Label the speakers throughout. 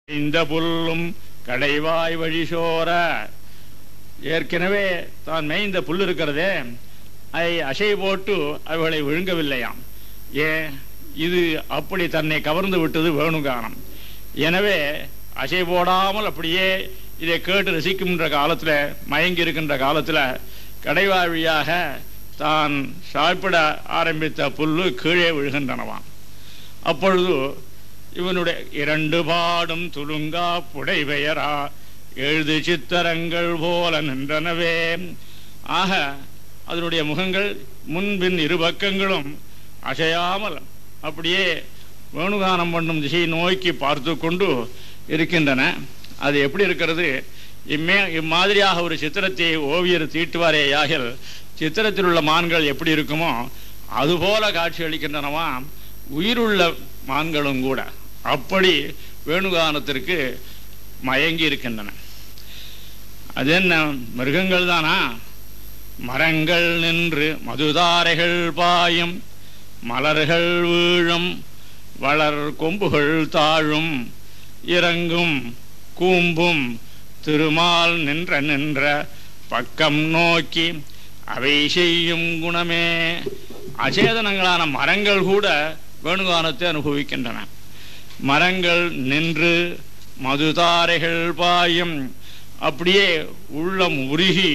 Speaker 1: இந்த புல்லும் கடைவாய் வழிசோர. ஏற்கனவே தான் மேய்ந்த புல் இருக்கிறதே, அதை அசை போட்டு அவர்களை விழுங்கவில்லையாம். ஏன் இது அப்படி தன்னை கவர்ந்து விட்டது வேணுகானம். எனவே அசை போடாமல் அப்படியே இதை கேட்டு ரசிக்கின்ற காலத்தில், மயங்கி இருக்கின்ற காலத்தில் கடைவாய் வழியாக தான் சாப்பிட ஆரம்பித்த புல்லு கீழே விழுகின்றனவாம். அப்பொழுது இவனுடைய இரண்டு பாடும் துலுங்கா புடைபெயரா எழுது சித்திரங்கள் போல நின்றனவே. ஆக அதனுடைய முகங்கள் முன்பின் இரு பக்கங்களும் அசையாமல் அப்படியே வேணுகானம் பண்ணும் திசையை நோக்கி பார்த்து கொண்டு இருக்கின்றன. அது எப்படி இருக்கிறது? இம்மாதிரியாக ஒரு சித்திரத்தை ஓவியர் தீட்டுவாரேயாகில் சித்திரத்தில் உள்ள மான்கள் எப்படி இருக்குமோ அதுபோல காட்சி அளிக்கின்றனவா உயிருள்ள மான்களும் கூட. அப்படி வேணுகானத்திற்கு மயங்கி இருக்கின்றன. அது என்ன, மிருகங்கள் தானா? மரங்கள் நின்று மதுதாரைகள் பாயும், மலர்கள் வீழும், வளர் கொம்புகள் தாழும், இறங்கும் கூம்பும் திருமால் நின்ற நின்ற பக்கம் நோக்கி அவை செய்யும் குணமே. அச்சேதனங்களான மரங்கள் கூட வேணுகானத்தை அனுபவிக்கின்றன. மரங்கள் நின்று மதுதாரைகள் பாயும், அப்படியே உள்ளம் உருகி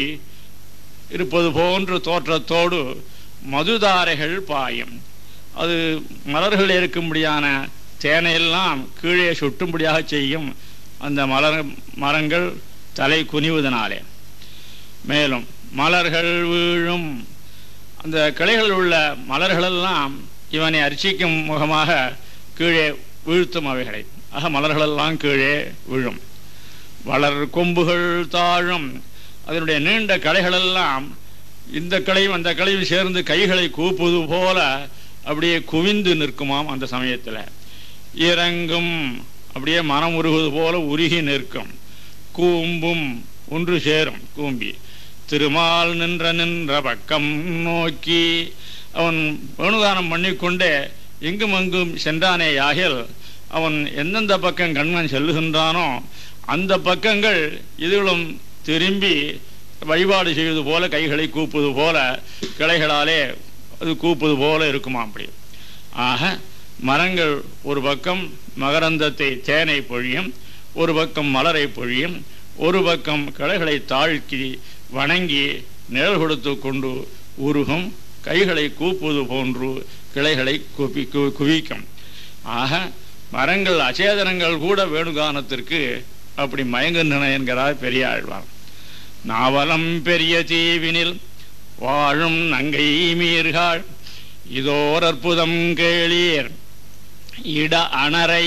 Speaker 1: இருப்பது போன்ற தோற்றத்தோடு மதுதாரைகள் பாயும். அது மலர்கள் இருக்கும்படியான தேனையெல்லாம் கீழே சுட்டும்படியாக செய்யும் அந்த மரங்கள் தலை குனிவதனாலே. மேலும் மலர்கள் வீழும், அந்த கிளைகளில் உள்ள மலர்களெல்லாம் இவனை அர்ச்சிக்கும் முகமாக கீழே வீழ்த்தும் அவைகளை. ஆக மலர்களெல்லாம் கீழே விழும். வளர் கொம்புகள் தாழும், அதனுடைய நீண்ட களைகளெல்லாம் இந்த களையும் அந்த களையும் சேர்ந்து கைகளை கூப்புவது போல அப்படியே குவிந்து நிற்குமாம். அந்த சமயத்தில் இறங்கும், அப்படியே மனம் உருகுவது போல உருகி நிற்கும். கூம்பும், ஒன்று சேரும் கூம்பி. திருமால் நின்ற நின்ற பக்கம் நோக்கி, அவன் வேணுகானம் பண்ணிக்கொண்டே எங்கும் அங்கும் சென்றானே யாகில் அவன் எந்தெந்த பக்கம் கண்மன் செல்லுகின்றானோ அந்த பக்கங்கள் இதுகளும் திரும்பி வழிபாடு செய்வது போல, கைகளை கூப்புவது போல, கிளைகளாலே அது கூப்புவது போல இருக்குமா அப்படி. ஆக மரங்கள் ஒரு பக்கம் மகரந்தத்தை தேனை பொழியும், ஒரு பக்கம் மலரை பொழியும், ஒரு பக்கம் கிளைகளை தாழ்த்தி வணங்கி நிழல் கொடுத்து கொண்டு உருகும், கைகளை கூப்புவது போன்று கிளைகளை குவிக்கும். ஆக மரங்கள் அச்சேதனங்கள் கூட வேணுகானத்திற்கு அப்படி மயங்குகின்றன என்கிறார் பெரியாழ்வார். நாவலம் பெரிய தீவினில் வாழும் நங்கை மீர்காள் இதோர் அற்புதம் கேளீர். இட அணரை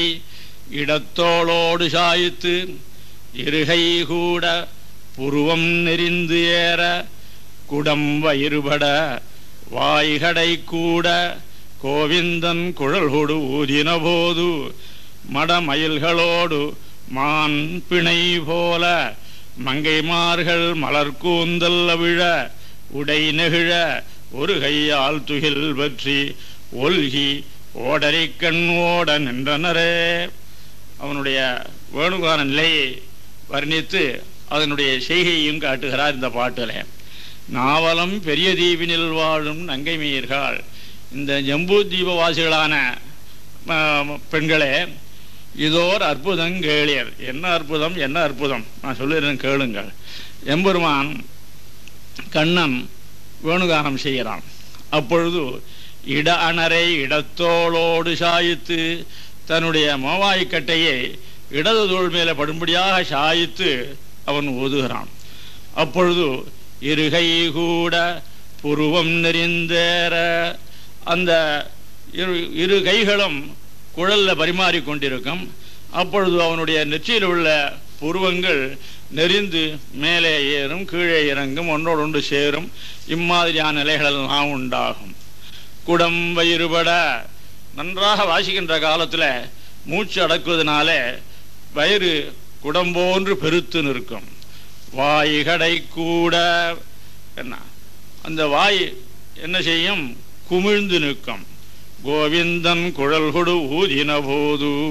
Speaker 1: இடத்தோளோடு சாய்த்து இருகை கூட புருவம் நெறிந்து ஏற குடம் வயிறுபட வாய்கடை கூட கோவிந்தன் குழல்கொடு ஊதின போது மடமயில்களோடு மான் பிணை போல மங்கைமார்கள் மலர் கூந்தல் அவிழ உடை நெகிழ ஒரு கையால் துகில் பற்றி ஒல்கி ஓடரை கண் ஓட நின்றனரே. அவனுடைய வேணுகான நிலையை வர்ணித்து அதனுடைய செய்கையும் காட்டுகிறார் இந்த பாட்டில். நாவலம் பெரிய தீவினில் வாழும் நங்கை மீர்கள், இந்த ஜம்பூ தீபவாசிகளான பெண்களே, இதோர் அற்புதம் கேளியர். என்ன அற்புதம், என்ன அற்புதம், நான் சொல்லுகிறேன் கேளுங்கள். எம்பெருமான் கண்ணன் வேணுகானம் செய்கிறான். அப்பொழுது இட அணரை இடத்தோளோடு சாய்த்து, தன்னுடைய மோவாய்க்கட்டையை இடது தோள் மேலே படும்படியாக சாய்த்து அவன் ஓதுகிறான். அப்பொழுது இருகை கூட புருவம் நெறிந்தேற, அந்த இரு கைகளும் குழல்ல பரிமாறிக்கொண்டிருக்கும். அப்பொழுது அவனுடைய நெற்றியில் உள்ள புருவங்கள் நெறிந்து மேலே ஏறும், கீழே இறங்கும், ஒன்றோடு ஒன்று சேரும். இம்மாதிரியான நிலைகளெல்லாம் உண்டாகும். குடம் வயிறுபட, நன்றாக வாசிக்கின்ற காலத்தில் மூச்சு அடக்குவதனால வயிறு குடம் போன்று பெருத்து நிற்கும். வாய்கடை கூட, என்ன அந்த வாய் என்ன செய்யும்? குமிழ்ந்து நிற்கும். கோவிந்தன் குழல் கொடு ஊதின போது,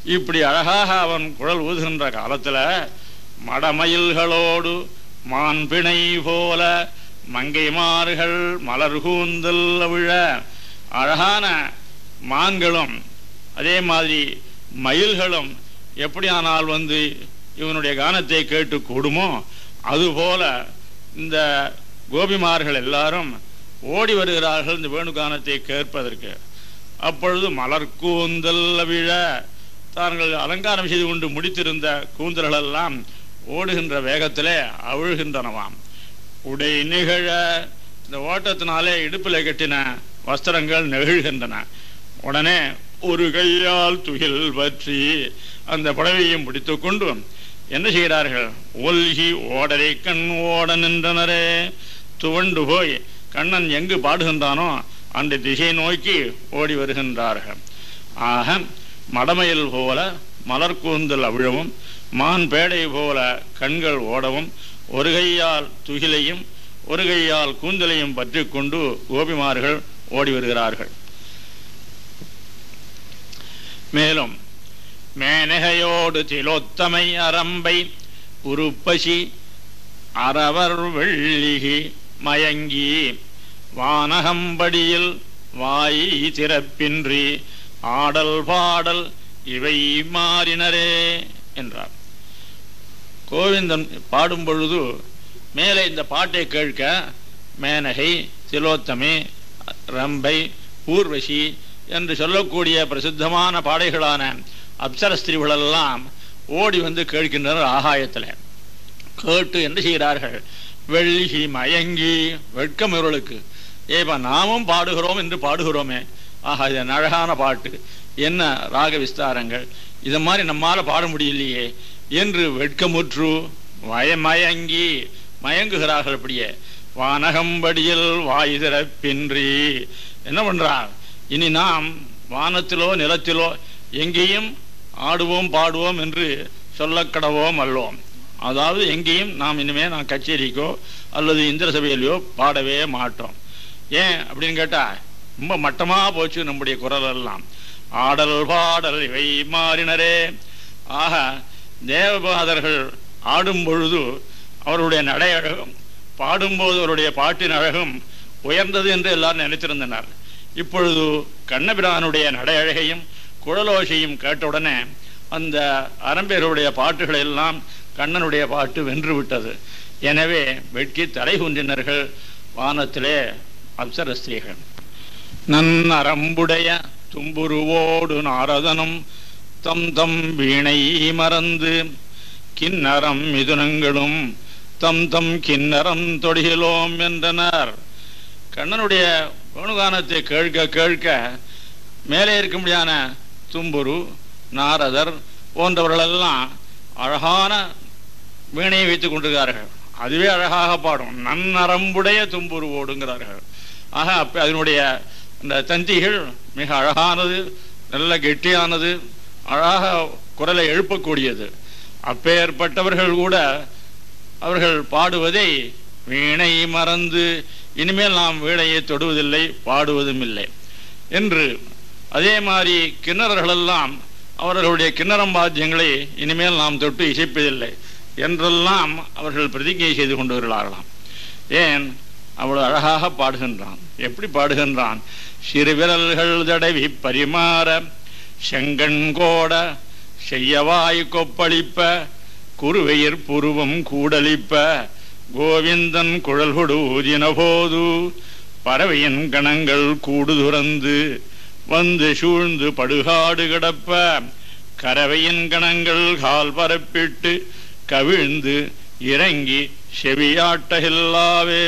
Speaker 1: இப்படி அழகாக அவன் குழல் ஊதுகின்ற காலத்துல மடமயில்களோடு மான்பிணை போல மங்கைமார்கள் மலர் கூந்தல் விழ, அழகான மான்களும் அதே மாதிரி மயில்களும் எப்படியானால் இவனுடைய கானத்தை கேட்டு கூடுமோ அதுபோல இந்த கோபிமார்கள் எல்லாரும் ஓடி வருகிறார்கள் இந்த வேணுகானத்தை கேட்பதற்கு. அப்பொழுது மலர் கூந்தல் விழ, தாங்கள் அலங்காரம் செய்து கொண்டு முடித்திருந்த கூந்தல்கள் எல்லாம் ஓடுகின்ற வேகத்திலே அவிழ்கின்றனவாம். உடை நிகழ, இந்த ஓட்டத்தினாலே இடுப்பில் கட்டின வஸ்திரங்கள் நெகிழ்கின்றன. உடனே ஒரு கையால் துகில் பற்றி அந்த புடவையும் பிடித்து கொண்டு என்ன செய்கிறார்கள்? ஒல்கி ஓடரை கண் ஓட நின்றனரே, துவண்டு போய் கண்ணன் எங்கு பாடுகின்றானோ அந்த திசை நோக்கி ஓடி வருகின்றார்கள். ஆக மடமையில் போல மலர் கூந்தல் அவிழவும் மான் பேடை போல கண்கள் ஓடவும் ஒரு கையால் துகிலையும் ஒரு கையால் கூந்தலையும் பற்றி கொண்டு கோபிமார்கள் ஓடி வருகிறார்கள். மேலும் மேனகையோடு திலோத்தமை அரம்பை உருப்பசி அரவர் வெள்ளிகி மயங்கி வானகம்படியில் வாய் திறப்பின்றி ஆடல் பாடல் இவை மாறினரே என்றார். கோவிந்தன் பாடும் பொழுது மேலே இந்த பாட்டை கேட்க மேனகை, திலோத்தமை, ரம்பை, ஊர்வசி என்று சொல்லக்கூடிய பிரசித்தமான பாடைகளான அப்சரஸ்திரிகளெல்லாம் ஓடி வந்து கேட்கின்றனர். ஆகாயத்தில் கேட்டு என்ன செய்கிறார்கள்? வெள்ளி மயங்கி, வெட்கம் இவர்களுக்கு, ஏப்பா நாமும் பாடுகிறோம் என்று பாடுகிறோமே, ஆஹா இது அழகான பாட்டு, என்ன ராக விஸ்தாரங்கள், இதை மாதிரி நம்மால பாட முடியலையே என்று வெட்கமுற்று மயங்கி மயங்குகிறார்கள். அப்படியே வானகம்படியில் வாய் திறப்பின்றி என்ன பண்றார்? இனி நாம் வானத்திலோ நிலத்திலோ எங்கேயும் ஆடுவோம் பாடுவோம் என்று சொல்லக்கடவோம் அல்லோம். அதாவது எங்கேயும் நாம் இனிமே நான் கச்சேரிக்கோ அல்லது இந்திர சபையிலையோ பாடவே மாட்டோம். ஏன் அப்படின்னு கேட்டா ரொம்ப மட்டமா போச்சு நம்முடைய குரல் எல்லாம். ஆடல் பாடல் இவை மாறினரே. ஆக தேவபாதர்கள் ஆடும் பொழுது அவருடைய நடை அழகும் பாடும்போது அவருடைய பாட்டின் அழகும் உயர்ந்தது என்று எல்லாரும் நினைத்திருந்தனர். இப்பொழுது கண்ணபிரானுடைய நடை அழகையும் குழலோசையும் கேட்டவுடனே அந்த அரம்பேருடைய பாட்டுகள் எல்லாம் கண்ணனுடைய பாட்டு வென்று விட்டது. எனவே வெட்கி தலை குன்றினர்கள் வானத்திலே அப்சரஸ்திரீகள். நன்னரம்புடைய தும்புருவோடு நாரதனும் தம் தம் வீணை மறந்து கிண்ணறம் மிதுனங்களும் தம் தம் கிண்ணறம் தொடுகிலோம் என்றனர். கண்ணனுடைய வேணுகானத்தை கேட்க கேட்க மேலே இருக்கும்படியான தும்புரு, நாரதர் போன்றவர்களெல்லாம் அழகான வீணையை வைத்துக் கொண்டிருக்கிறார்கள். அதுவே அழகாக பாடும். நன்னரம்புடைய தும்புரு ஓடுங்கிறார்கள். ஆக அப்ப அதனுடைய அந்த தந்திகள் மிக அழகானது, நல்ல கெட்டியானது, அழகாக குரலை எழுப்பக்கூடியது. அப்பேற்பட்டவர்கள் கூட அவர்கள் பாடுவதை வீணை மறந்து இனிமேல் நாம் வீணையை தொடுவதில்லை, பாடுவதும் இல்லை என்று, அதே மாதிரி கிண்ணறர்களெல்லாம் அவர்களுடைய கிண்ணறம் வாத்தியங்களை இனிமேல் நாம் தொட்டு இசைப்பதில்லை என்றெல்லாம் அவர்கள் பிரதிஜை செய்து கொண்டு வருகிறார்களாம். ஏன்? அவ்வளவு அழகாக பாடுகின்றான். எப்படி பாடுகின்றான்? சிறு விரல்கள் தடவி பரிமாற செங்கண் கோட செய்யவாய் கொப்பளிப்ப குருவையர் புருவம் கூடலிப்ப கோவிந்தன் குழல் கொடு ஊதின போது பறவையின் கணங்கள் கூடு துறந்து வந்து சூழ்ந்து படுகாடு கிடப்ப கரவையின் கணங்கள் கால் பரப்பிட்டு கவிழ்ந்து இறங்கி செவியாட்டகில்லாவே.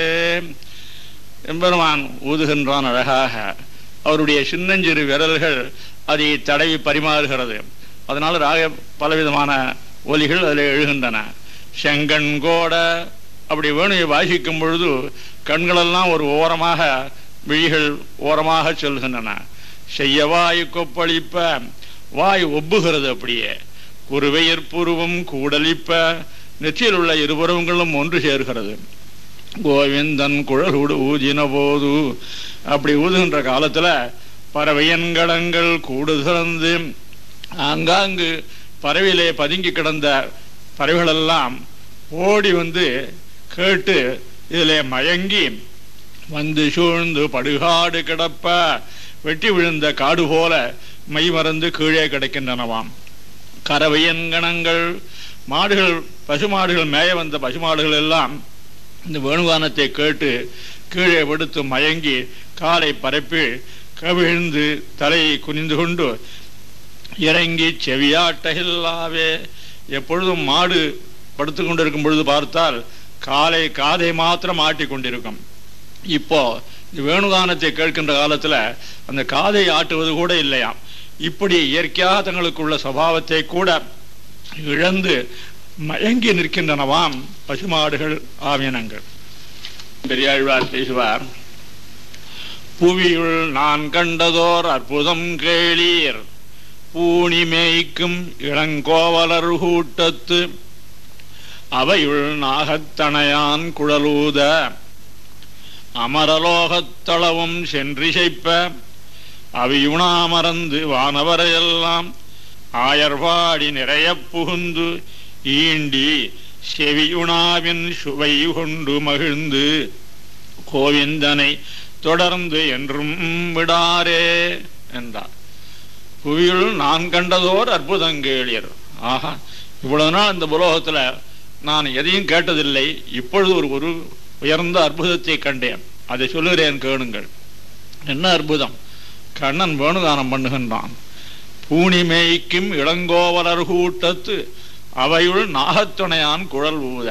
Speaker 1: எம்பெருமான் ஊதுகின்றான் அழகாக. அவருடைய சின்னஞ்சிறு விரல்கள் அதை தடவி பரிமாறுகிறது. அதனால ராக பலவிதமான ஒலிகள் அதில் எழுகின்றன. செங்கண் கோட அப்படி வேணுயை வாசிக்கும் பொழுது கண்களெல்லாம் ஒரு ஓரமாக, விழிகள் ஓரமாக செல்கின்றன. செய்யவாய் கொப்பளிப்ப வாய் ஒப்புகிறது. அப்படியே குருவையர் புருவம் கூடலிப்ப நெற்றியில் உள்ள இருபுறங்களும் ஒன்று சேர்கிறது. கோவிந்தன் குழல் ஊதின போது அப்படி ஊதுகின்ற காலத்துல பறவையன்களங்கள் கூடு திறந்து ஆங்காங்கு பறவையிலே பதுங்கி கிடந்த பறவைகளெல்லாம் ஓடி வந்து கேட்டு இதிலே மயங்கி வந்து சூழ்ந்து படுகாடு கிடப்ப வெட்டி விழுந்த காடு போல மை மறந்து கீழே கிடக்கின்றனவாம். கறவையன் கணங்கள் மாடுகள் பசுமாடுகள் மேய வந்த பசுமாடுகள் எல்லாம் இந்த வேணுகானத்தை கேட்டு கீழே விடுத்து மயங்கி காலை பரப்பி கவிழ்ந்து தலையை குனிந்து கொண்டு இறங்கி செவியாட்டகில்லாவே. எப்பொழுதும் மாடு படுத்து கொண்டிருக்கும் பொழுது பார்த்தால் காதை மாத்திரம் ஆட்டி கொண்டிருக்கும். இப்போ வேணுகானத்தை கேட்கின்ற காலத்துல அந்த காதை ஆட்டுவது கூட இல்லையாம். இப்படி இயற்கையாக தங்களுக்குள்ள சுபாவத்தை கூட இழந்து மயங்கி நிற்கின்றனவாம் பசுமாடுகள் ஆவியனங்கள். பெரியாழ்வார் பேசுவார், புவியுள் நான் கண்டதோர் அற்புதம் கேளீர், பூணி மேய்க்கும் இளங்கோவலர் கூட்டத்து அவையுள் நாகத்தனையான் குழலூத அமரலோகத்தளவும் சென்றிசைப்ப அவியுணாமறந்து வானவரையெல்லாம் ஆயர்வாடி நிறைய புகுந்து ஈண்டி செவியுணாவின் சுவை கொண்டு மகிழ்ந்து கோவிந்தனை தொடர்ந்து என்றும் விடாரே என்றார். புவியுள் நான் கண்டதோர் அற்புதங்கேளியர். ஆஹா, இவ்வளவு நாள் இந்த உலோகத்துல நான் எதையும் கேட்டதில்லை, இப்பொழுது ஒரு உயர்ந்த அற்புதத்தை கண்டேன், அதை சொல்லுகிறேன் கேளுங்கள். என்ன அற்புதம்? கண்ணன் வேணுகானம் பண்ணுகின்றான். பூணி மேய்க்கும் இளங்கோவலர் கூட்டத்து அவையுள் நாகத்துணையான் குழல் ஊத.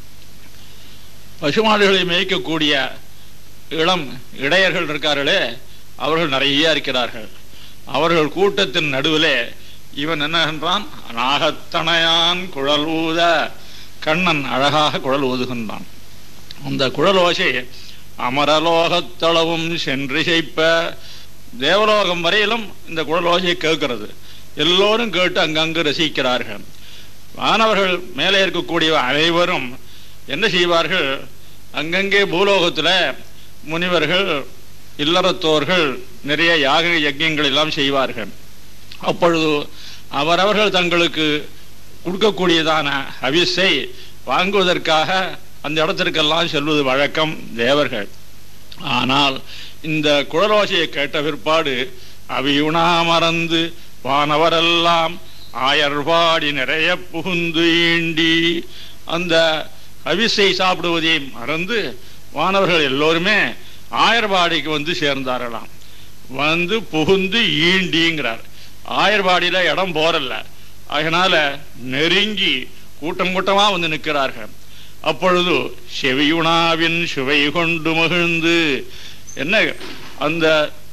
Speaker 1: பசுமாடுகளை மேய்க்கக்கூடிய இளம் இடையர்கள் இருக்கார்களே, அவர்கள் நிறைய இருக்கிறார்கள். அவர்கள் கூட்டத்தின் நடுவிலே இவன் என்ன என்றான்? நாகத்தனையான் குழல் ஊத. கண்ணன் அழகாக குழல் ஊதுகின்றான். அந்த குழல் ஓசை அமரலோகத்தளவும் சென்றிசைப்ப, தேவலோகம் வரையிலும் இந்த குழல் ஓசையை கேட்கிறது. எல்லோரும் கேட்டு அங்கங்கு ரசிக்கிறார்கள். வானவர்கள் மேலே இருக்கக்கூடிய அனைவரும் என்ன செய்வார்கள்? அங்கங்கே பூலோகத்துல முனிவர்கள் இல்லறத்தோர்கள் நிறைய யாக யஜ்யங்கள் எல்லாம் செய்வார்கள். அப்பொழுது அவரவர்கள் தங்களுக்கு கொடுக்கக்கூடியதான ஹவிஸை வாங்குவதற்காக அந்த இடத்திற்கெல்லாம் செல்வது வழக்கம் தேவர்கள். ஆனால் இந்த குழலோசையை கேட்ட பிற்பாடு அவியுணா மறந்து வானவரெல்லாம் ஆயர்வாடி நிறைய புகுந்து ஈண்டி, அந்த ஹவிஸை சாப்பிடுவதை மறந்து வானவர்கள் எல்லோருமே ஆயர்வாடிக்கு வந்து சேர்ந்தார்களாம். வந்து புகுந்து ஈண்டிங்கிறார். ஆயர்வாடியில இடம் போறல்ல, அதனால நெருங்கி கூட்டம் கூட்டமா வந்து நிற்கிறார்கள். அப்பொழுது செவியுணாவின் சுவை கொண்டு மகிழ்ந்து, என்ன அந்த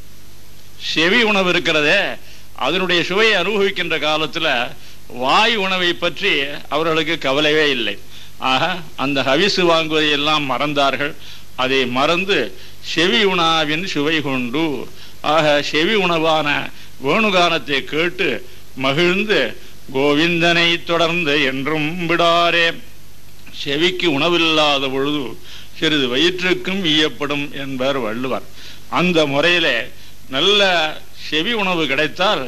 Speaker 1: செவி உணவு இருக்கிறதே அதனுடைய சுவையை அனுபவிக்கின்ற காலத்துல வாய் உணவை பற்றி அவர்களுக்கு கவலையே இல்லை. ஆக அந்த ஹவிசு வாங்குவதை எல்லாம் மறந்தார்கள். அதை மறந்து செவி உணாவின் சுவை கொண்டு, ஆக செவி உணவான வேணுகானத்தை கேட்டு மகிழ்ந்து கோவிந்தனை தொடர்ந்து என்றும் விடாரே. செவிக்கு உணவில்லாத பொழுது சிறிது வயிற்றுக்கும் ஈயப்படும் என்பார் வள்ளுவர். அந்த முறையிலே நல்ல செவி உணவு கிடைத்தால்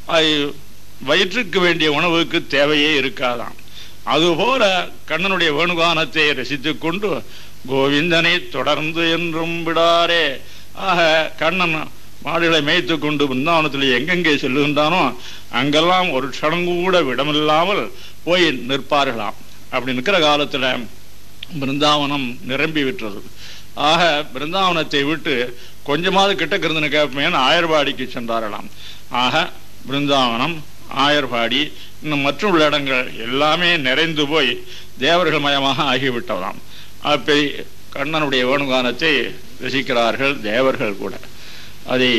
Speaker 1: வயிற்றுக்கு வேண்டிய உணவுக்கு தேவையே இருக்காதாம். அதுபோல கண்ணனுடைய வேணுகானத்தை ரசித்துக் கொண்டு கோவிந்தனை தொடர்ந்து என்றும் விடாரே. ஆக கண்ணன் மாடுகளை மேய்த்து கொண்டு பிருந்தாவனத்தில் எங்கெங்கே செல்லுகின்றானோ அங்கெல்லாம் ஒரு க்ஷணம் கூட விடமில்லாமல் போய் நிற்பார்களாம். அப்படி நிற்கிற காலத்துல பிருந்தாவனம் நிரம்பி விட்டுறது. ஆக பிருந்தாவனத்தை விட்டு கொஞ்சமாவது கிட்டக்கு இருந்துன்னு கேட்பேன்னு ஆயர்வாடிக்கு சென்றார்களாம். ஆக பிருந்தாவனம், ஆயர்வாடி, இன்னும் மற்றும் உள்ள இடங்கள் எல்லாமே நிறைந்து போய் தேவர்கள் மயமாக ஆகிவிட்டதாம். அப்படி கண்ணனுடைய வேணுகானத்தை ரசிக்கிறார்கள் தேவர்கள் கூட. அதை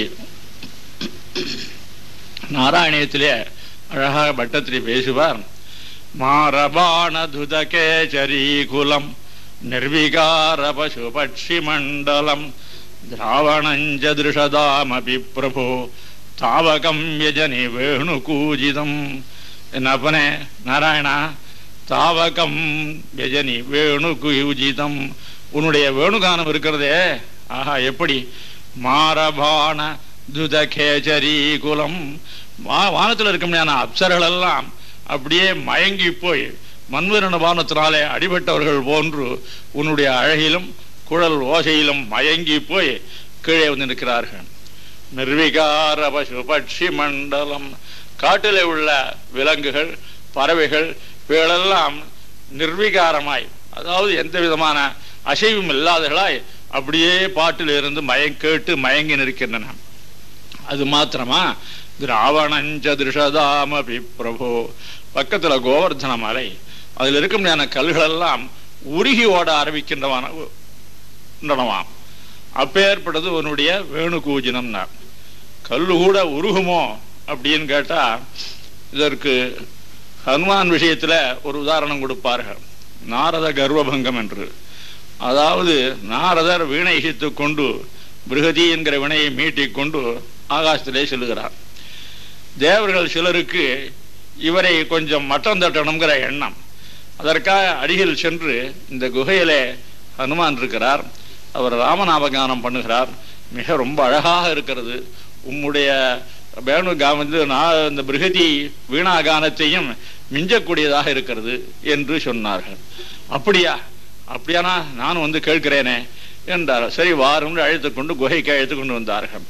Speaker 1: நாராயணியத்திலே அழகாக பட்டத்திரி பேசுவார். மாரபாண துதகேச்சரி குலம் நிர்விகார பசு பட்சி மண்டலம் திராவணஞ்சதிருஷதாமபி பிரபு தாவகம் யஜனி வேணு கூஜிதம். என் அப்பனே நாராயணா, தாவகம் யஜனி வேணு கூஜிதம், உன்னுடைய வேணுகானம் இருக்கிறதே, ஆஹா எப்படி! மாரபாண துதகேச்சரி குலம், வானத்தில் இருக்க முடியாத அப்சர்கள் எல்லாம் அப்படியே மயங்கி போய் மன்வரண பானத்தினாலே அடிபட்டவர்கள் போன்று உன்னுடைய அழகிலும் குழல் ஓசையிலும் மயங்கி போய் கீழே வந்து நிற்கிறார்கள். நிர்விகார பசு பட்சி மண்டலம், காட்டிலே உள்ள விலங்குகள் பறவைகள் இவைகளெல்லாம் நிர்விகாரமாய், அதாவது எந்த விதமான அசைவும் இல்லாதவர்களாய் அப்படியே பாட்டில் இருந்து கேட்டு மயங்கி நிற்கின்றன. அது மாத்திரமா, திராவணஞ்ச திருஷதாமபி பிரபு, பக்கத்துல கோவர்தன மலை, அதில் இருக்க முடியாத கல்கள் எல்லாம் உருகி ஓட ஆரம்பிக்கின்றனவாம். அப்பேற்பட்டது உன்னுடைய வேணு கூஜினம்னா. கல்லு கூட உருகுமோ அப்படின்னு கேட்டா, இதற்கு ஹனுமான் விஷயத்துல ஒரு உதாரணம் கொடுப்பார்கள். நாரத கர்வபங்கம் என்று. அதாவது நாரதர் வீணை இசைத்து கொண்டு பிருகதி என்கிற வினையை மீட்டிக் கொண்டு ஆகாசத்திலே செல்லுகிறார். தேவர்கள் சிலருக்கு இவரை கொஞ்சம் மட்டம் தட்டணுங்கிற எண்ணம். அதற்காக அருகில் சென்று இந்த குகையிலே ஹனுமான் இருக்கிறார், அவர் ராமநாமகானம் பண்ணுகிறார், மிக ரொம்ப அழகாக இருக்கிறது, உம்முடைய வேணு இந்த பிருகதி வீணா கானத்தையும் மிஞ்சக்கூடியதாக இருக்கிறது என்று சொன்னார்கள். அப்படியானா நான் வந்து கேட்கிறேனே என்றார். சரி வாரும் அழைத்து கொண்டு குகைக்கு அழைத்து கொண்டு வந்தார்கள்.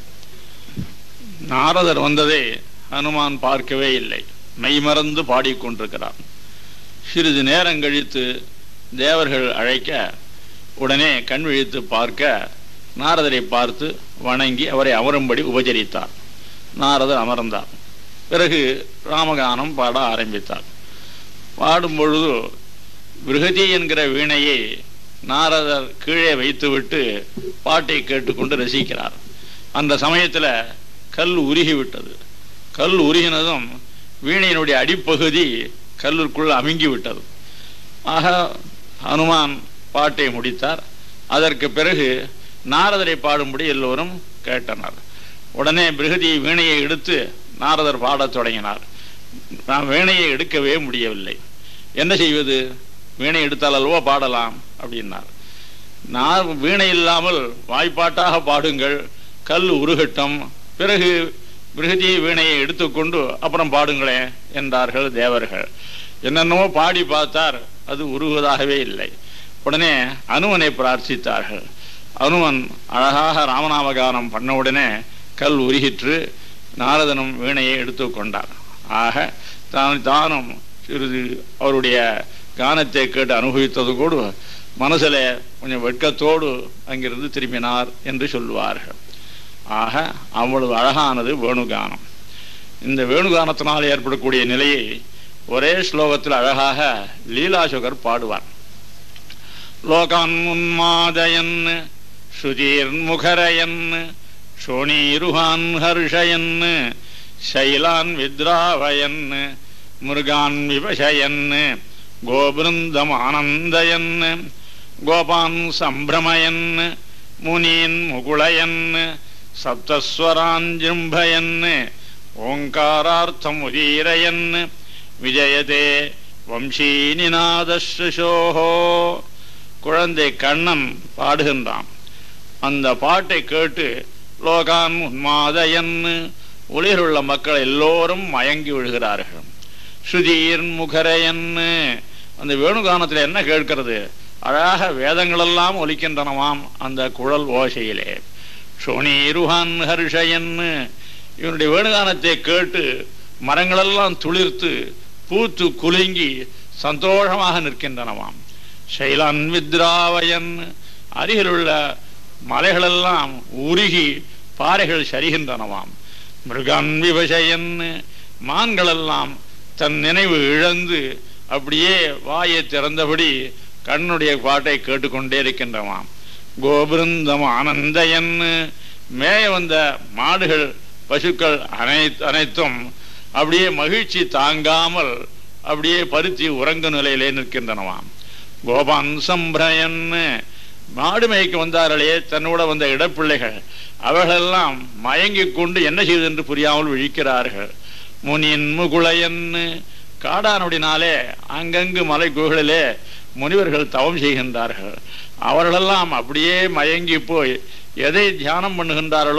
Speaker 1: நாரதர் வந்ததை ஹனுமான் பார்க்கவே இல்லை, மெய்மறந்து பாடிக்கொண்டிருக்கிறார். சிறிது நேரம் கழித்து தேவர்கள் அழைக்க உடனே கண் விழித்து பார்க்க நாரதரை பார்த்து வணங்கி அவரை அமரும்படி உபச்சரித்தார். நாரதர் அமர்ந்தார். பிறகு ராமகானம் பாட ஆரம்பித்தார். பாடும் பொழுது பிருகதி என்கிற வீணையை நாரதர் கீழே வைத்துவிட்டு பாட்டை கேட்டுக்கொண்டு ரசிக்கிறார். அந்த சமயத்தில் கல் உருகிவிட்டது. கல் உருகினதும் வீணையினுடைய அடிப்பகுதி கல்லுக்குள் அமுங்கி விட்டது. ஆக ஹனுமான் பாட்டை முடித்தார். அதற்கு பிறகு நாரதரை பாடும்படி எல்லோரும் கேட்டனர். உடனே பிருகதி வீணையை எடுத்து நாரதர் பாடத் தொடங்கினார். நாம் வீணையை எடுக்கவே முடியவில்லை. என்ன செய்வது? வீணை எடுத்தால் அல்லவா பாடலாம் அப்படின்னார். நான் வீணை இல்லாமல் வாய்ப்பாட்டாக பாடுங்கள், கல் உருகட்டும், பிறகு பிருகதி வீணையை எடுத்துக்கொண்டு அப்புறம் பாடுங்களேன் என்றார்கள் தேவர்கள். என்னென்னவோ பாடி பார்த்தார், அது உருகுவதாகவே இல்லை. உடனே அனுமனை பிரார்த்தித்தார்கள். அனுமன் அழகாக ராமநாமகானம் பண்ண உடனே கல் உருகிற்று. நாரதனும் வீணையை எடுத்துக்கொண்டார். ஆக தானும் சிறிது அவருடைய கானத்தை கேட்டு அனுபவித்தது கூட மனசில் கொஞ்சம் வெட்கத்தோடு அங்கிருந்து திரும்பினார் என்று சொல்லுவார்கள். ஆக அவ்வளவு அழகானது வேணுகானம். இந்த வேணுகானத்தினால் ஏற்படக்கூடிய நிலையை ஒரே ஸ்லோகத்தில் அழகாக லீலாசுகர் பாடுவார். லோகான் உன்மாதயன் சுதீர் முகரயன் சோணீருகான் ஹர்ஷயன் சைலான் வித்ராவயன் முருகான் விபஷயன் கோபிருந்தம் ஆனந்தயன் கோபான் சம்பிரமயன் முனீன் முகுளயன் சப்தஸ்வரான் ஜிம்பயன் ஓங்காரார்த்தம் உதீரயன் விஜயதே வம்சீனிநாதஸ்ருஷோஹோ. குழந்தை கண்ணன் பாடுகின்றான். அந்த பாட்டை கேட்டு லோகான் உன்மாதயன், உலகில் உள்ள மக்கள் எல்லோரும் மயங்கி விழுகிறார்கள். சுதீர் முகரையன், அந்த வேணுகானத்தில் என்ன கேட்கிறது? அழகாக வேதங்களெல்லாம் ஒலிக்கின்றனவாம் அந்த குழல் ஓசையிலே. சோனீருஹான் ஹர்ஷயன், இவனுடைய வேணுகானத்தை கேட்டு மரங்களெல்லாம் துளிர்த்து பூத்து குலுங்கி சந்தோஷமாக நிற்கின்றனவாம். சைலான் வித்ராவயன், அருகிலுள்ள மலைகளெல்லாம் உருகி பாறைகள் சரிகின்றனவாம். மிருகான் விவசயன், மான்களெல்லாம் தன் நினைவு இழந்து அப்படியே வாயை திறந்தபடி கண்ணுடைய பாட்டை கேட்டுக்கொண்டே இருக்கின்றவாம். கோபிருந்தம் ஆனந்தயன், மேய வந்த மாடுகள் பசுக்கள் அனைத்தும் அப்படியே மகிழ்ச்சி தாங்காமல் அப்படியே பருத்தி உறங்கு நிலையிலே நிற்கின்றனவாம். கோபான் சம்பிரயன், மாடு மேய்க்க வந்தார்களே தன்னோட வந்த இடப்பிள்ளைகள், அவர்களெல்லாம் மயங்கி கொண்டு என்ன செய்வது என்று புரியாமல் விழிக்கிறார்கள். முனின் முகுளையன், காடானுடினாலே அங்கங்கு மலை குகைகளிலே முனிவர்கள் தவம் செய்கின்றார்கள். அவர்களெல்லாம் அப்படியே மயங்கி போய் எதை தியானம் பண்ணுகின்றார்களோ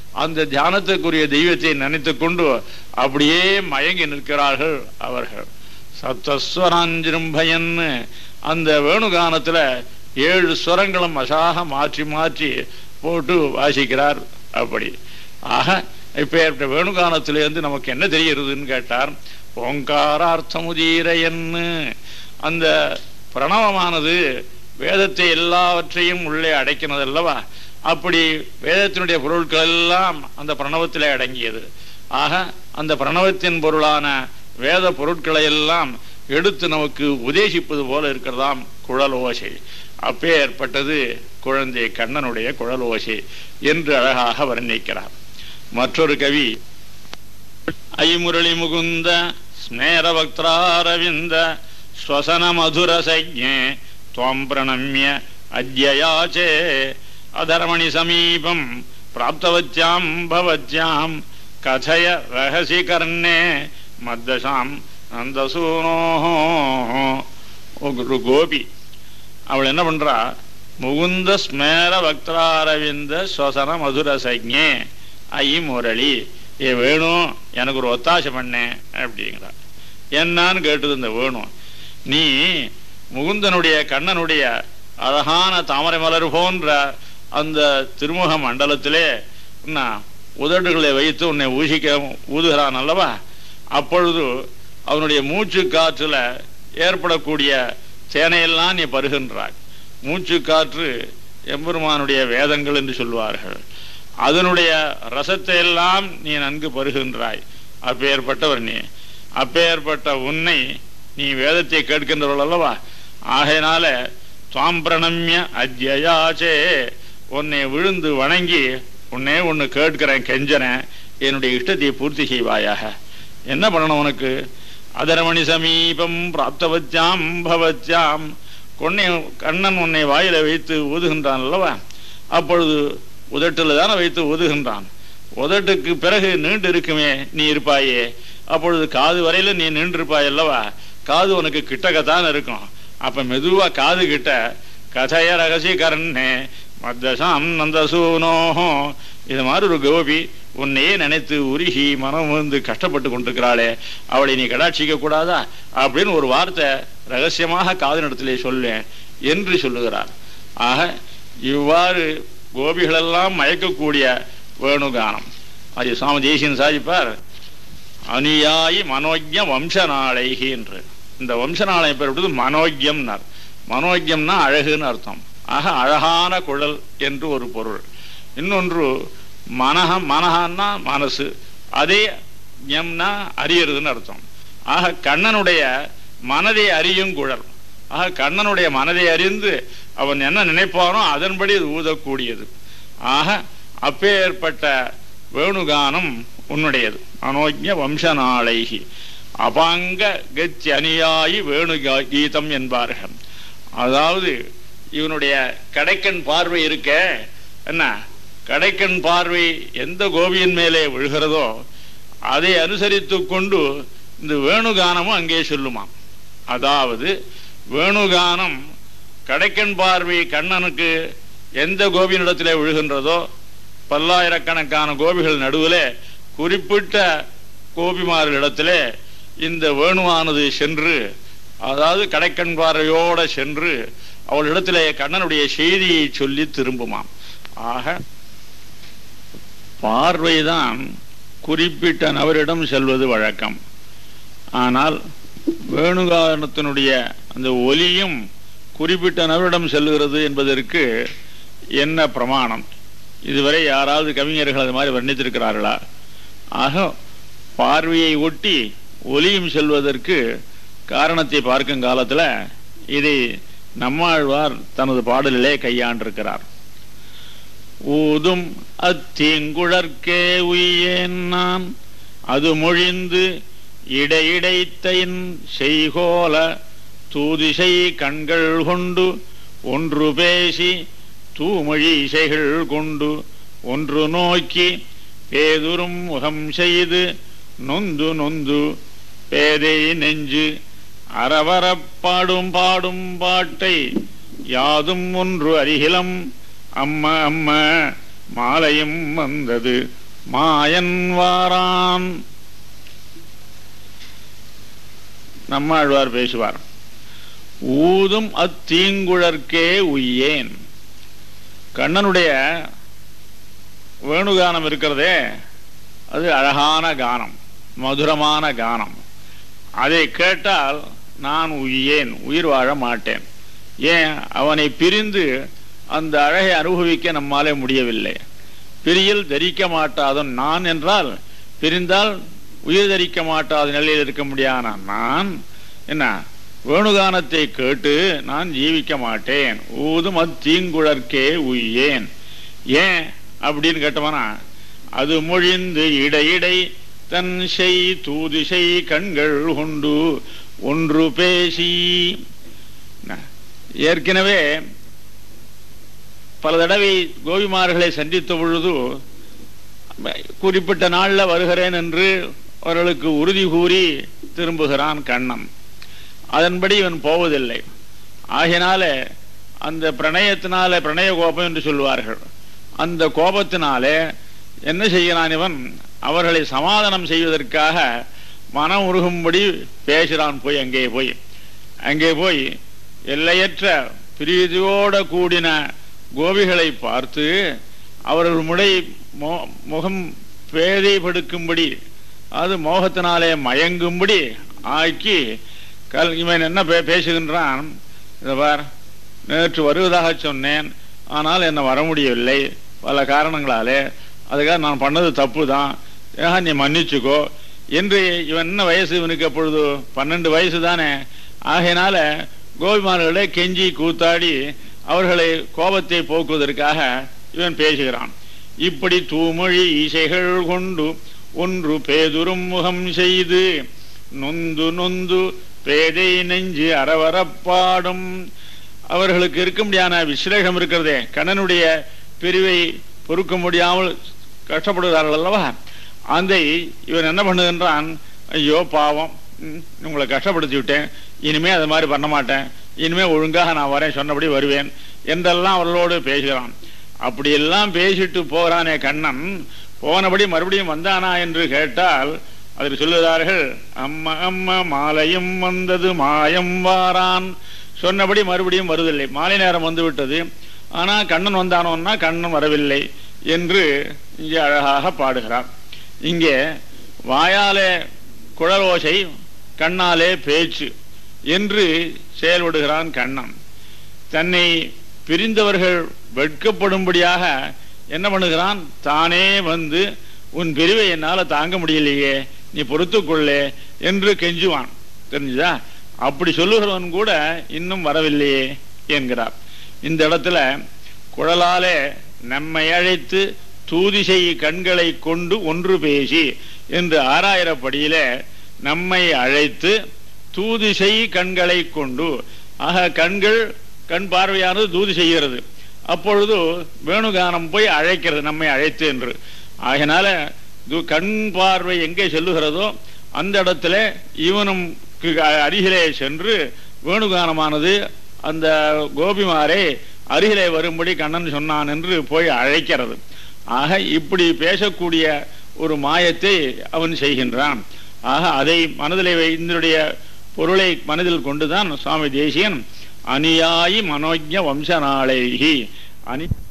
Speaker 1: அந்த தியானத்துக்குரிய தெய்வத்தை நினைத்து கொண்டு அப்படியே மயங்கி நிற்கிறார்கள் அவர்கள். சப்தஸ்வராஞ்சிரும்பயன்னு அந்த வேணுகானத்துல 7 ஸ்வரங்களும் அசாக மாற்றி மாற்றி போட்டு வாசிக்கிறார். அப்படி ஆக இப்ப வேணுகானத்திலிருந்து நமக்கு என்ன தெரிகிறதுன்னு கேட்டார். ஓங்காரார்த்தமுதீரையன்னு அந்த பிரணவமானது வேதத்தை எல்லாவற்றையும் உள்ளே அடைக்கினது அல்லவா? அப்படி வேதத்தினுடைய பொருட்கள் எல்லாம் அந்த பிரணவத்திலே அடங்கியது. ஆக அந்த பிரணவத்தின் பொருளான வேத பொருட்களை எல்லாம் எடுத்து நமக்கு உபதேசிப்பது போல இருக்கிறதாம் குழல் ஓசை. அப்பே ஏற்பட்டது குழந்தை கண்ணனுடைய குழல் ஓசை என்று அழகாக வர்ணிக்கிறார். மற்றொரு கவி ஐமுரளி முகுந்த ஸ்மேர பக்திராரவிந்த ஸ்வசன மதுர சஜ்ஞே த்வம் பிரணம்ய அத்யயாச்சே அதர்மணி சமீபம் பிராப்தவத்யாம் பவத்யாம் கதய ரகசி கர்ணே மத்தசாம் நந்தசூனோ. ஒரு கோபி அவள் என்ன பண்றா? முகுந்த ஸ்மேர பக்திராரவிந்த ஸ்வசன மதுர சஜ்ஞே ஐ முரளி, ஏ வேணும் எனக்கு ஒரு ஒத்தாசை பண்ணேன் அப்படிங்கிறா. என்னான்னு கேட்டது இந்த வேணும். நீ முகுந்தனுடைய கண்ணனுடைய அழகான தாமரை மலர் போன்ற அந்த திருமுக மண்டலத்திலே உதடுகளை வைத்து உன்னை ஊதுகிறான் அல்லவா? அப்பொழுது அவனுடைய மூச்சு காற்றுல ஏற்படக்கூடிய தேனையெல்லாம் நீ பருகின்றாய். மூச்சு காற்று எம்பெருமானுடைய வேதங்கள் என்று சொல்வார்கள். அதனுடைய ரசத்தை எல்லாம் நீ நன்கு பருகின்றாய். அப்பேற்பட்டவர் நீ. அப்பேற்பட்ட உன்னை நீ வேதத்தை கேட்கின்றவள் அல்லவா? ஆகையினால துவாம் பிரணம்ய அத்யயாச்சே, உன்னை விழுந்து வணங்கி உன்னே ஒன்று கேட்கிறேன், கெஞ்சறேன், என்னுடைய இஷ்டத்தை பூர்த்தி செய்வாயாக. என்ன பண்ணணும் உனக்கு? அதரமணி சமீபம் பிராப்தவத்யாம் பவத்யாம், கண்ணன் உன்னை வாயில வைத்து ஊதுகின்றான் அல்லவா? அப்பொழுது உதட்டில் தானே வைத்து ஊதுகின்றான். உதட்டுக்கு பிறகு நீண்டு இருக்குமே நீ இருப்பாயே, அப்பொழுது காது வரையில நீ நின்றுருப்பாய் அல்லவா? காது உனக்கு கிட்டக்கத்தான் இருக்கும். அப்ப மெதுவா காது கிட்ட கதைய ரகசி கர்ணே மத்தசாம் நந்தசூனோஹோ, இது மாதிரி ஒரு கோபி உன்னையே நினைத்து உருகி மனம் வந்து கஷ்டப்பட்டு கொண்டிருக்கிறாளே, அவளை நீ கடாட்சிக்க கூடாதா அப்படின்னு ஒரு வார்த்தை ரகசியமாக காதினிடத்திலே சொல்லேன் என்று சொல்லுகிறார். ஆக இவ்வாறு கோபிகளெல்லாம் மயக்கக்கூடிய வேணுகானம் அது சுவாமி தேசியன் சாதிப்பார். அனுயாயி மனோஜ்ய வம்சநாளைகி என்று. இந்த வம்சநாளை பெறுவது மனோஜ்யம்னார். மனோஜ்யம்னா அழகுன்னு அர்த்தம். ஆக அழகான குழல் என்று ஒரு பொருள். இன்னொன்று மனஹன்னா மனசு, அதே ஞம்னா அறியறதுன்னு அர்த்தம். ஆக கண்ணனுடைய மனதை அறியும் குழல். ஆக கண்ணனுடைய மனதை அறிந்து அவன் என்ன நினைப்பானோ அதன்படி அது ஊதக்கூடியது. ஆக அப்பேற்பட்ட வேணுகானம் உன்னுடையது. மனோஜ்ய வம்சநாளைகி அபாங்க கச்சி அணியாயி வேணு கீதம் என்பார்கள். அதாவது இவனுடைய கடைக்கண் பார்வை இருக்க என்ன, கடைக்கண் பார்வை எந்த கோபியின் மேலே விழுகிறதோ அதை அனுசரித்து கொண்டு இந்த வேணுகானமும் அங்கே சொல்லுமாம். அதாவது வேணுகானம் கடைக்கண் பார்வை கண்ணனுக்கு எந்த கோபியினிடத்திலே விழுகின்றதோ, பல்லாயிரக்கணக்கான கோபிகள் நடுவிலே குறிப்பிட்ட கோபிமார்களிடத்திலே இந்த வேணுவானது சென்று, அதாவது கடைக்கண் பார்வையோட சென்று அவளிடத்திலே கண்ணனுடைய செய்தியை சொல்லி திரும்புமாம். ஆக பார்வைதான் குறிப்பிட்ட நபரிடம் செல்வது வழக்கம். ஆனால் வேணுகானத்தினுடைய அந்த ஒலியும் குறிப்பிட்ட நபரிடம் செல்லுகிறது என்பதற்கு என்ன பிரமாணம்? இதுவரை யாராவது கவிஞர்கள் அது மாதிரி வர்ணித்திருக்கிறார்களா? ஆக பார்வையை ஒட்டி ஒலியும் செல்வதற்கு காரணத்தை பார்க்கும் காலத்துல இதை நம்மாழ்வார் தனது பாடலிலே கையாண்டிருக்கிறார். ஊதும் அத்தீங்குழற்கே உய்யேன் நான் அது மொழிந்து இடையிடைத்தையின் செய்கோல தூதிசை கண்கள் கொண்டு ஒன்று பேசி தூமொழி இசைகள் கொண்டு ஒன்று நோக்கி பேதுரும் முகம் செய்து நொந்து நொந்து பேதை நெஞ்சு அறவரப்பாடும் பாடும் பாட்டை யாதும் ஒன்று அருகிலம் அம்ம அம்ம மாலையும் வந்தது மாயன் வாரான். நம்மாழ்வார் பேசுவார், ஊதும் அத்தீங்குழற்கே உய்யேன். கண்ணனுடைய வேணுகானம் இருக்கிறதே, அது அழகான கானம், மதுரமான கானம். அதை கேட்டால் நான் உய்யேன், உயிர் வாழ மாட்டேன். ஏன்? அவனை பிரிந்து அந்த அழகை அனுபவிக்க நம்மாலே முடியவில்லை. பிரியில் தரிக்க மாட்டாதன் நான் என்றால், பிரிந்தால் உயிர் தரிக்க மாட்டாத நிலையில் இருக்க முடியாத நான் என்ன வேணுகானத்தை கேட்டு நான் ஜீவிக்க மாட்டேன். ஊதும் அத்தீங்குழற்கே உய்யேன். ஏன் அப்படின்னு கேட்டவனா, அது மொழிந்து இடையிடை தன் செய் தூதிசை கண்கள் கொண்டு ஒன்று பேசி. ஏற்கனவே பல தடவை கோபிமார்களை சந்தித்த பொழுது குறிப்பிட்ட நாளில் வருகிறேன் என்று அவர்களுக்கு உறுதி கூறி திரும்புகிறான் கண்ணன். அதன்படி இவன் போவதில்லை. ஆகினால அந்த பிரணயத்தினால, பிரணய கோபம் என்று சொல்வார்கள், அந்த கோபத்தினாலே என்ன செய்கிறான் இவன்? அவர்களை சமாதானம் செய்வதற்காக மனம் உருகும்படி பேசுகிறான். அங்கே போய் எல்லையற்ற பிரீதியோட கூடின கோபிகளை பார்த்து அவர்கள் முகம் பேதைப்படுக்கும்படி, அது மோகத்தினாலே மயங்கும்படி ஆக்கி இவன் என்ன பேசுகின்றான்? நேற்று வருவதாக சொன்னேன், ஆனால் என்ன வர முடியவில்லை பல காரணங்களாலே, அதுக்காக நான் பண்ணது தப்பு தான், நீ மன்னிச்சுக்கோ என்று. இவன் என்ன வயசு இவனுக்கு? அப்பொழுது 12 வயசு தானே. ஆகையினால கோபிமார்களை கெஞ்சி கூத்தாடி அவர்களை கோபத்தை போக்குவதற்காக இவன் பேசுகிறான். இப்படி தூமொழி இசைகள் கொண்டு ஒன்று பேதுரும் முகம் செய்து நொந்து நொந்து பேதை நெஞ்சு அறவரப்பாடும். அவர்களுக்கு இருக்க முடியாத விஸ்லேஷம் இருக்கிறதே, கண்ணனுடைய பிரிவை பொறுக்க முடியாமல் கஷ்டப்படுகிறார்கள் அல்லவா, அதை இவன் என்ன பண்ணுகின்றான்? ஐயோ பாவம், உங்களை கஷ்டப்படுத்தி விட்டேன், இனிமே அது மாதிரி பண்ண மாட்டேன், இனிமே ஒழுங்காக நான் வரேன், சொன்னபடி வருவேன் என்றெல்லாம் அவர்களோடு பேசுகிறான். அப்படியெல்லாம் பேசிட்டு போகிறானே கண்ணன், போனபடி மறுபடியும் வந்தானா என்று கேட்டால் அதற்கு சொல்லுகிறார்கள், அம்மா அம்மா மாலையும் வந்தது மாயம் வாரான். சொன்னபடி மறுபடியும் வருவதில்லை. மாலை நேரம் வந்து விட்டது, ஆனால் கண்ணன் வந்தானோன்னா கண்ணன் வரவில்லை என்று இங்கே அழகாக பாடுகிறார். இங்கே வாயாலே குழலோசை, கண்ணாலே பேச்சு என்று செயல்படுகிறான் கண்ணன். தன்னை பிரிந்தவர்கள் வெட்கப்படும்படியாக என்ன பண்ணுகிறான்? தானே வந்து உன் பிரிவை என்னால் தாங்க முடியலையே, நீ பொறுத்துக்கொள்ளே என்று கெஞ்சுவான். தெரிஞ்சுதா? அப்படி சொல்லுகிறவன் கூட இன்னும் வரவில்லையே என்கிறார். இந்த இடத்துல குழலாலே நம்மை அழைத்து தூதிசை கண்களை கொண்டு ஒன்று பேசி என்று 6000 படியில நம்மை அழைத்து தூதிசை கண்களை கொண்டு, ஆக கண் பார்வையானது தூதி செய்கிறது. அப்பொழுது வேணுகானம் போய் அழைக்கிறது நம்மை அழைத்து என்று. ஆகினால கண் பார்வை எங்கே செல்லுகிறதோ அந்த இடத்துல இவனும் அருகிலே சென்று வேணுகானமானது அந்த கோபிமாரை அருகிலே வரும்படி கண்ணன் சொன்னான் என்று போய் அழைக்கிறது. ஆக இப்படி பேசக்கூடிய ஒரு மாயத்தை அவன் செய்கின்றான். ஆக அதை மனதிலே இதனுடைய பொருளை மனதில் கொண்டுதான் சுவாமி தேசியன் அநியாயி மனோஜ்ஞ வம்சநாளைகி